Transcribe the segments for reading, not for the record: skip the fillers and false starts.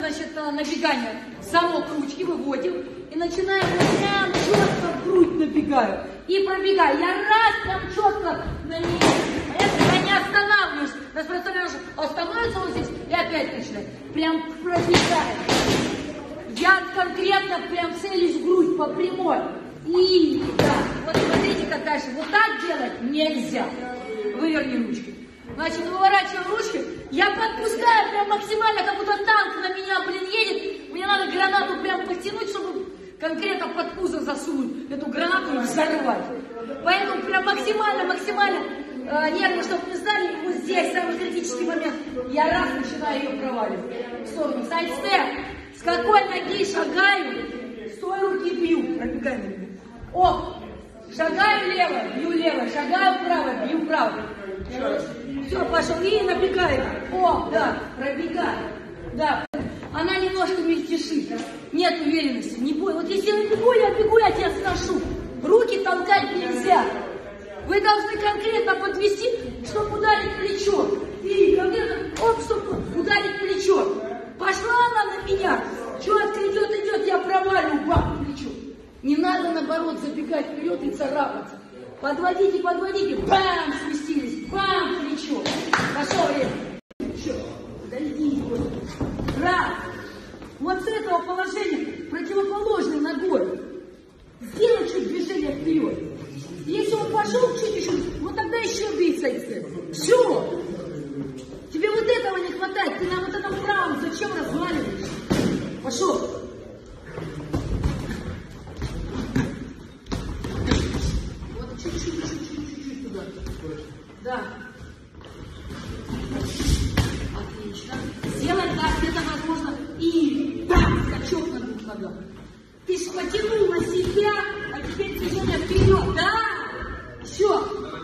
значит, набегание. Замок ручки выводим и начинаем вот прям четко в грудь набегаю. И пробегаю. Я раз прям четко на ней. Я не останавливаюсь. Нас просто остановится вот здесь и опять начинаю. Прям пробегаю. Я конкретно прям целюсь в грудь по прямой. И да, вот смотрите, как дальше. Вот так делать нельзя. Выверни ручки. Значит, выворачиваем ручки. Я подпускаю прям максимально, как будто танк на меня, едет. Мне надо гранату прям подтянуть, чтобы конкретно под пузо засунуть эту гранату и взорвать. Поэтому прям максимально нервы, чтобы не знали, вот здесь самый критический момент. Я раз начинаю ее проваливать. В сторону. Сайд-степ. С какой ноги шагаю, с той руки бью. Пробегай на меня. Оп. Шагаю лево, бью лево. Шагаю вправо, бью вправо. Все, пошел. И набегаю. О, да, пробегаю. Да. Она немножко мельтешит. Нет уверенности. Не бой. Вот если я бегу, я тебя сношу. Руки толкать нельзя. Вы должны конкретно подвести, чтобы ударить плечо. И конкретно, оп, чтобы ударить плечо. Пошла она на меня. Четко идет, я проваливаю, бам, плечо. Не надо, наоборот, забегать вперед и царапаться. Подводите, бам, сместились, бам, плечо. Пошло время. Еще, подойди. Раз. Вот с этого положения противоположной ногой сделай чуть движение вперед. Если он пошел чуть-чуть, вот тогда еще бей сайдстеп. Все. Тебе вот этого не хватает. Ты нам вот это вправо зачем разваливаешь? Пошел. Вот чуть-чуть туда. Да. Отлично. Сделай так, где-то возможно. И бам, скачок на двух ногах. Ты же потянул на себя, а теперь движение вперед. Да? Все.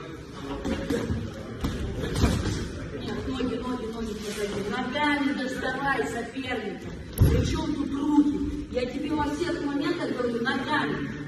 Нет, ноги подойди. Ногами доставай соперника. Причем тут руки? Я тебе во всех моментах говорю ногами.